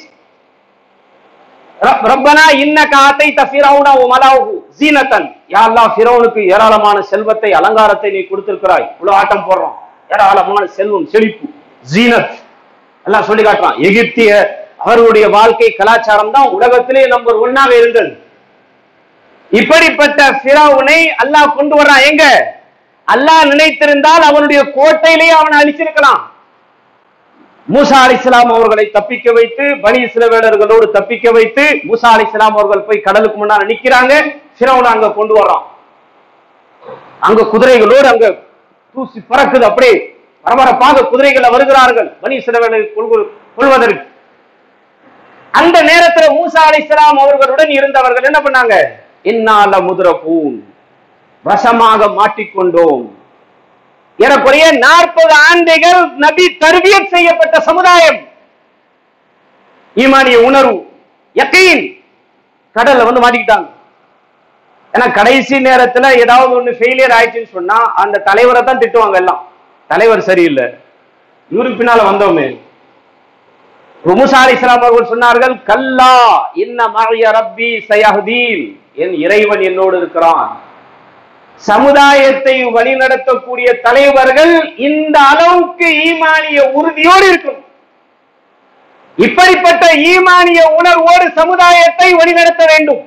ரப்பனா இன்னக ஆதைத ஃபிரௌன வ மலஅஹு ஜீனத்தன், யா அல்லாஹ் ஃபிரௌனுக்கு ஏராளமான செல்வத்தை, அலங்காரத்தை நீ கொடுத்திருக்கிறாய். இவ்வளவு ஆட்டம் போடுறோம், ஏராளமான செல்வம், செழிப்பு, ஜீனத் எல்லாம் சொல்லி காட்டுறான். எகிப்திய அவர்களுடைய வாழ்க்கை கலாச்சாரம் தான் உலகத்திலே நம்பர் ஒன்னாக இருந்தது. இப்படிப்பட்ட ஃபிரௌனை அல்லாஹ் கொண்டு வர்றான். எங்க? அல்லாஹ் நினைத்திருந்தால் அவனுடைய கோட்டையிலேயே அவனை அழிச்சிருக்கலாம். மூசா அலைஹிஸ்ஸலாம் அவர்களை தப்பிக்க வைத்து, பனி இஸ்ரவேலர்களோடு தப்பிக்க வைத்து, மூசா அலைஹிஸ்ஸலாம் அவர்கள் போய் கடலுக்கு முன்னாடி நிக்கிறாங்க. ஃபிரௌனை அங்க கொண்டு வர்றான். அங்க குதிரைகளோடு அங்க தூசி பறக்குது, அப்படியே பரபரப்பாக குதிரைகள் வருகிறார்கள் பனி இஸ்ரவேலை கொள்வதற்கு. அந்த நேரத்தில் மூசா அலைஹிஸ்ஸலாம் அவர்களுடன் இருந்தவர்கள் என்ன பண்ணாங்க? இன்னால முத்ரகூன், வசமாக மாட்டிக்கொண்டோம். ஏறக்குறைய நாற்பது ஆண்டுகள் நபி தர்பியத் செய்யப்பட்ட சமுதாயம், ஈமானிய உணர்வு, யகீன், கடல்ல வந்து மாட்டிக்கிட்டாங்க. ஏன்னா கடைசி நேரத்துல ஏதாவது ஒண்ணு ஃபெயிலியர் ஆயிடுச்சுன்னு சொன்னா அந்த தலைவரை தான் திட்டுவாங்க. எல்லாம் தலைவர் சரியில்லை, இவருக்கு பின்னால வந்தோமே. மூசா அலைஹிஸ்ஸலாம் அவர்கள் சொன்னார்கள், கல்லா இன்ன மஅய ரப்பி சயஹ்தீன், என் இறைவன் என்னோடு இருக்கிறான். சமுதாயத்தை வழிநடத்தக்கூடிய தலைவர்கள் இந்த அளவுக்கு ஈமானிய உறுதியோடு இருக்கும். இப்படிப்பட்ட ஈமானிய உணர்வோடு சமுதாயத்தை வழிநடத்த வேண்டும்.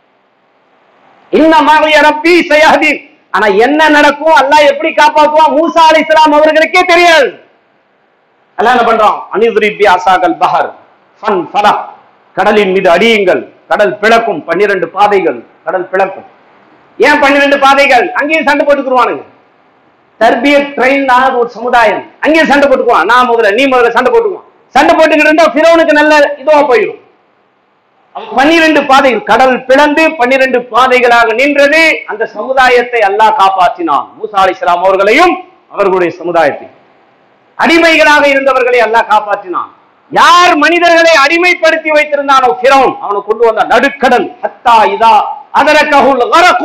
இன்ன மஅய ரப்பி சயஹ்தீன். ஆனா என்ன நடக்கும், அல்லாஹ் எப்படி காப்பாற்றுவான், மூசா அலைஹிஸ்ஸலாம் அவர்களுக்கே தெரியாது. அல்லாஹ் என்ன பண்றான்? அனிதுரிபி அசாகல் பஹர் ஃபன் ஃபலா, கடலின் மீது அடியுங்கள், கடல் பிளக்கும். பன்னிரண்டு பாதைகள் கடல் பிளக்கும். ஏன் பன்னிரண்டு பாதைகள்? அங்கேயும் சண்டை போட்டுக்குருவானுங்க. தர்பியத் ட்ரெயின் ஆன ஒரு சமுதாயம், அங்கேயும் சண்டை போட்டுக்குவான். நான் முதல்ல, நீ முதல்ல சண்டை போட்டுக்குவான். சண்டை போட்டுக்கிட்டு இருந்தா ஃபிரௌனுக்கு நல்ல இதுவா போயிடும். பன்னிரண்டு பாதைகள் கடல் பிளந்து பன்னிரண்டு பாதைகளாக நின்றது. அந்த சமுதாயத்தை அல்லாஹ் காப்பாற்றினான், மூசா அலைஹிஸ்ஸலாம் அவர்களையும் அவர்களுடைய சமுதாயத்தை. அடிமைகளாக இருந்தவர்களை அல்லாஹ் காப்பாற்றினான். யார் மனிதர்களை அடிமைப்படுத்தி வைத்திருந்தானோ ஃபிரௌன், அவனை கொண்டு வந்த நடுக்கடல், ஹத்தா இதா அதரகஹுல் கரகு,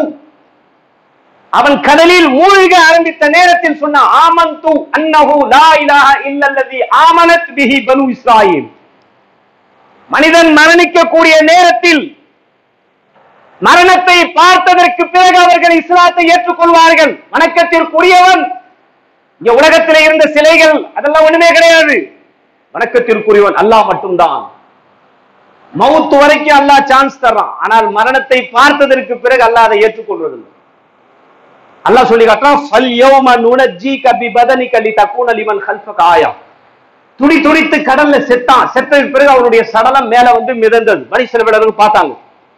அவன் கடலில் மூழ்க ஆரம்பித்த நேரத்தில் சொன்ன, ஆமன்து அன்னஹு லா இலாஹ இல்லல்லதி ஆமனத் பிஹி பனு இஸ்ராயீல். மனிதன் மரணிக்கக்கூடிய நேரத்தில் மரணத்தை பார்த்ததற்கு பிறகு அவர்கள் இஸ்லாத்தை ஏற்றுக்கொள்வார்கள். வணக்கத்திற்குரியவன் இங்க உலகத்தில் இருந்த சிலைகள் அதெல்லாம் ஒண்ணுமே கிடையாது. வணக்கத்திற்குரியவன் அல்லாஹ் மட்டும்தான். மவுத் வரைக்கும் அல்லாஹ் சான்ஸ் தர்றான். ஆனால் மரணத்தை பார்த்ததற்கு பிறகு அல்லாஹ் அதை ஏற்றுக்கொள்வதில்லை. அல்லாஹ் சொல்லி காட்டுறான், ஃபல் யௌம நுனஜ்ஜீக பிபதனிக லிதகூன லிமன் கல்ஃபக ஆயா. துடி துடித்து கடல்ல செத்தான். செத்ததுக்கு பிறகு அவருடைய சடலம் மேல வந்து மிதந்தது. பனி இஸ்ரவேலர்கள் பார்த்தாங்க.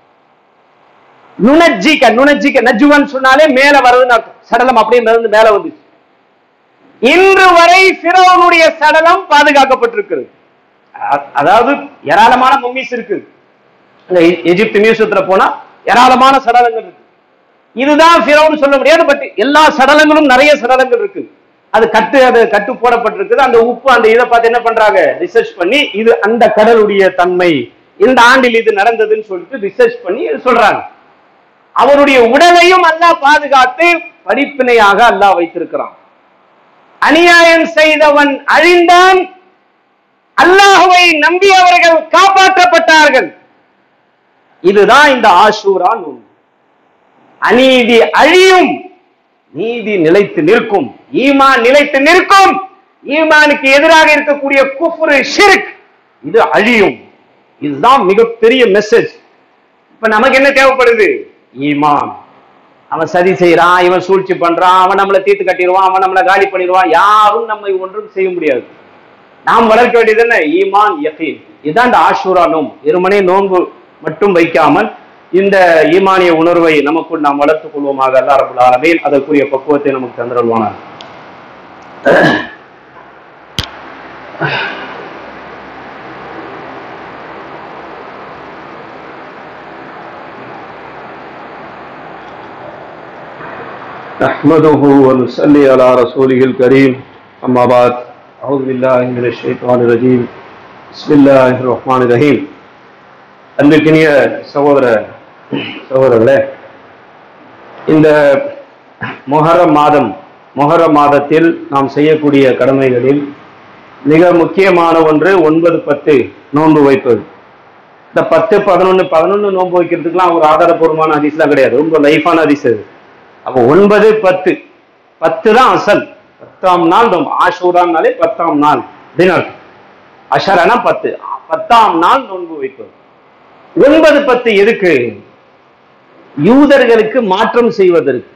நுனஜ்ஜீக நுனஜ்ஜீக நஜ்வன் சொன்னாலே மேல வருதுன்னு அர்த்தம். சடலம் அப்படியே மிதந்து மேல வந்துச்சு. இன்று வரை ஃபிரௌனுடைய சடலம் பாதுகாக்கப்பட்டிருக்கிறது. அதாவது ஏராளமான மம்மீஸ் இருக்கு. எகிப்து மியூசியத்துல போனா ஏராளமான சடலங்கள் இருக்கு. இதுதான் ஃபிரௌன் சொல்ல முடியாது. பட் எல்லா சடலங்களும் நிறைய சடலங்கள் இருக்கு. அது கட்டு அது கட்டு போடப்பட்டிருக்குது. அந்த உப்பு அந்த இதை பார்த்து என்ன பண்றாங்க, ரிசர்ச் பண்ணி இது அந்த கடலுடைய தன்மை, இந்த ஆண்டில் இது நடந்ததுன்னு சொல்லிட்டு ரிசர்ச் பண்ணி சொல்றாங்க. அவருடைய உடலையும் அல்லாஹ் பாதுகாத்து படிப்பினையாக அல்லாஹ் வைத்திருக்கிறான். அநியாயம் செய்தவன் அழிந்தான், அல்லாஹ்வை நம்பி அவர்கள் காப்பாற்றப்பட்டார்கள். இதுதான் இந்த ஆஷூரா நோன்பு. அநீதி அழியும், நீதி நிலைத்து நிற்கும், ஈமான் நிலைத்து நிற்கும். ஈமானுக்கு எதிராக இருக்கக்கூடிய குஃப்ர் ஷிர்க் இது அழியும். இதுதான் மிகப்பெரிய மெசேஜ். இப்ப நமக்கு என்ன தேவைப்படுது? ஈமான். அவன் சதி செய்யறான், இவன் சூழ்ச்சி பண்றான், அவன் நம்மளை தீர்த்து கட்டிடுவான், அவன் நம்மளை காலி பண்ணிடுவான். யாரும் நம்மை ஒன்றும் செய்ய முடியாது. நாம் வளர்க்க வேண்டியது என்ன? ஈமான், யகீன். இதுதான் இந்த ஆஷூரா நோன்பு. இருமனே நோன்பு மட்டும் வைக்காமல் இந்த ஈமானிய உணர்வை நமக்குள் நாம் வளர்த்துக் கொள்வோமாக. அல்லாஹ் ரப்பல் ஆலமீன் அதற்குரிய பக்குவத்தை நமக்கு தந்தருள்வானாக. نحمده ونصلي على رسوله الكريم أما بعد أعوذ بالله من الشيطان الرجيم بسم الله الرحمن الرحيم. அன்பிற்கினிய சகோதர சகோதரர்களே, இந்த முஹர்ரம் மாதம் முஹர்ரம் மாதத்தில் நாம் செய்யக்கூடிய கடமைகளில் மிக முக்கியமான ஒன்று ஒன்பது பத்து நோன்பு வைப்பது. இந்த பத்து பதினொன்னு பதினொன்னு நோன்பு வைக்கிறதுக்குலாம் ஒரு ஆதாரபூர்வமான ஹதீஸ்லாம் கிடையாது. ரொம்ப லைஃபான ஹதீஸ் அது. அப்போ ஒன்பது பத்து பத்து தான் அசல். பத்தாம் நாள் நோன்பு. ஆஷூரான்னாலே பத்தாம் நாள் தினம். அஷரானா பத்து, பத்தாம் நாள் நோன்பு வைப்பது. ஒன்பது பத்து எதுக்கு? யூதர்களுக்கு மாற்றம் செய்வதற்கு.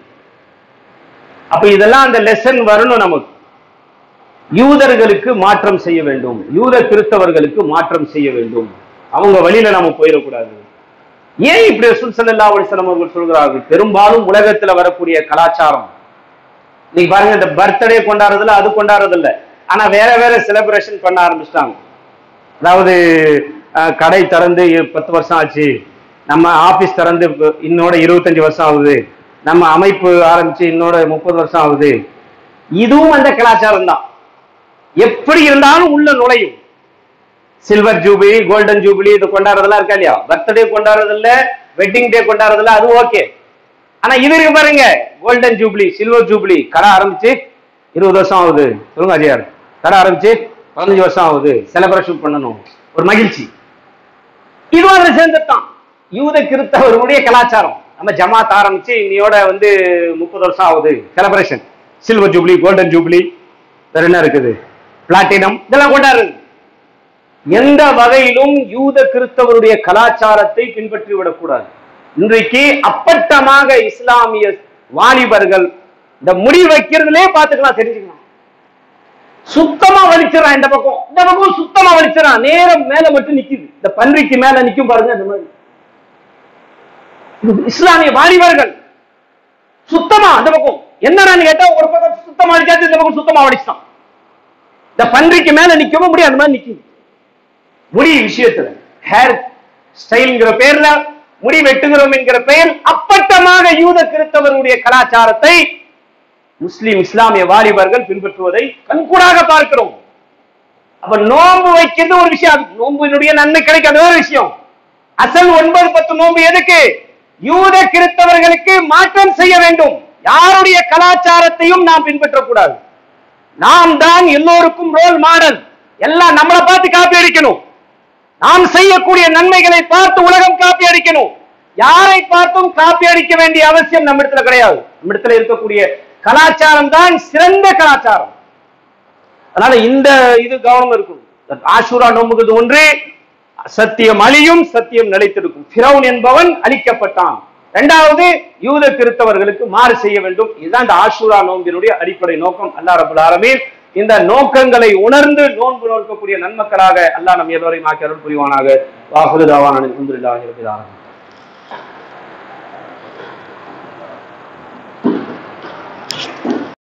அப்ப இதெல்லாம் அந்த லெசன் வரணும் நமக்கு. யூதர்களுக்கு மாற்றம் செய்ய வேண்டும், யூத கிறிஸ்தவர்களுக்கு மாற்றம் செய்ய வேண்டும். அவங்க வழியில நாம போயிடக்கூடாது. ஏன் இப்படி ரசூல் ஸல்லல்லாஹு அலைஹி வஸல்லம் அவர்கள் சொல்கிறார்கள்? பெரும்பாலும் உலகத்துல வரக்கூடிய கலாச்சாரம் நீங்க பாருங்க, இந்த பர்த்டே கொண்டாடுறதுல அது கொண்டாடுறது இல்லை, ஆனா வேற வேற செலிப்ரேஷன் பண்ண ஆரம்பிச்சிட்டாங்க. அதாவது கடை திறந்து பத்து வருஷம் ஆச்சு, நம்ம ஆபீஸ் திறந்து இன்னோட இருபத்தஞ்சு வருஷம் ஆகுது, நம்ம அமைப்பு ஆரம்பிச்சு இன்னோட முப்பது வருஷம் ஆகுது. இதுவும் அந்த கலாச்சாரம் தான். எப்படி இருந்தாலும் உள்ள நுழையும். சில்வர் ஜூபிலி, கோல்டன் ஜூபிலி இது கொண்டாடுறதெல்லாம் இருக்கா இல்லையா? பர்த்டே கொண்டாடுறது இல்ல, வெட்டிங் டே கொண்டாடுறது இல்ல, அது ஓகே. ஆனா இது இருக்கு பாருங்க, கோல்டன் ஜூபிலி, சில்வர் ஜூபிலி. கடை ஆரம்பிச்சு இருபது வருஷம் ஆகுது, சொல்லுங்க அஜயார். கடை ஆரம்பிச்சு பதினஞ்சு வருஷம் ஆகுது, செலிப்ரேஷன் பண்ணணும், ஒரு மகிழ்ச்சி. இதுவும் அதுல சேர்ந்துட்டான். யூத கிறிஸ்தவர்களுடைய கலாச்சாரம். நம்ம ஜமாத் ஆரம்பிச்சு இன்னையோட வந்து முப்பது வருஷம் ஆகுது, celebration. Silver jubilee, golden jubilee, வேற என்ன இருக்குது, பிளாட்டினம், இதெல்லாம் கொண்டாடுறது. எந்த வகையிலும் யூத கிறிஸ்தவருடைய கலாச்சாரத்தை பின்பற்றி விடக்கூடாது. இன்றைக்கு அப்பட்டமாக இஸ்லாமிய வாலிபர்கள் இந்த முடி வைக்கிறதுலே பார்த்துக்கலாம், தெரிஞ்சுக்கலாம். சுத்தமா வலிச்சிடறான், இந்த பக்கம் இந்த பக்கம் சுத்தமா வலிச்சிடறான், நேரம் மேல மட்டும் நிக்குது. இந்த பன்றிக்கு மேல நிக்கும் பாருங்க, இந்த மாதிரி இஸ்லாமிய வாலிபர்கள் சுத்தமா அந்த பக்கம் என்னன்னு கேட்டா ஒரு பக்கம் சுத்தமா அடிச்சாச்சு, இந்த பக்கம் சுத்தமா வலிச்சுட்டான். இந்த பன்றிக்கு மேல நிக்கவும் முடியும், அந்த மாதிரி நிக்குது. முடி விஷயத்துல ஹேர் ஸ்டைல்ங்கிற பேர்ல முடி வெட்டுகிறோம் என்கிற பெயர் அப்பட்டமாக யூத கிறிஸ்தவருடைய கலாச்சாரத்தை முஸ்லிம் இஸ்லாமிய வாலிபர்கள் பின்பற்றுவதை கண்கூடாக பார்க்கிறோம். அப்ப நோன்பு வைக்கிறது ஒரு விஷயம், நோம்பினுடைய நன்மை கிடைக்காத ஒரு விஷயம். அசல் ஒன்பது பத்து நோன்பு எதுக்கு? யூத கிறிஸ்தவர்களுக்கு மாற்றம் செய்ய வேண்டும். யாருடைய கலாச்சாரத்தையும் நாம் பின்பற்றக்கூடாது. நாம் தான் எல்லோருக்கும் ரோல் மாடல். எல்லாம் நம்மளை பார்த்து காப்பி அடிக்கணும். நாம் செய்யக்கூடிய நன்மைகளை பார்த்து உலகம் காப்பி அடிக்கணும். யாரை பார்த்தும் காப்பி அடிக்க வேண்டிய அவசியம் நம்ம இடத்துல கிடையாது. நம்ம இடத்துல இருக்கக்கூடிய கலாச்சாரம் தான் சிறந்த கலாச்சாரம். அதனால இந்த இது கவனம் இருக்கும். ஆஷூரா நோம்புகிறது ஒன்று, சத்தியம் அழியும், சத்தியம் நிலைத்திருக்கும். ஃபிரௌன் என்பவன் அழிக்கப்பட்டான். இரண்டாவது, யூத கிறிஸ்தவர்களுக்கு மாறு செய்ய வேண்டும். இதுதான் இந்த ஆஷூரா நோம்பினுடைய அடிப்படை நோக்கம். அல்லாஹ் ரப்பல் ஆலமீன் இந்த நோக்கங்களை உணர்ந்து நோன்பு நோக்கக்கூடிய நன்மக்களாக அல்லாஹ் நம் எல்லோரையும் ஆக்கி அருள் புரிவானாக. வாஹிரு தாவானா அல்ஹம்துலில்லாஹி ரப்பில் ஆலமீன்.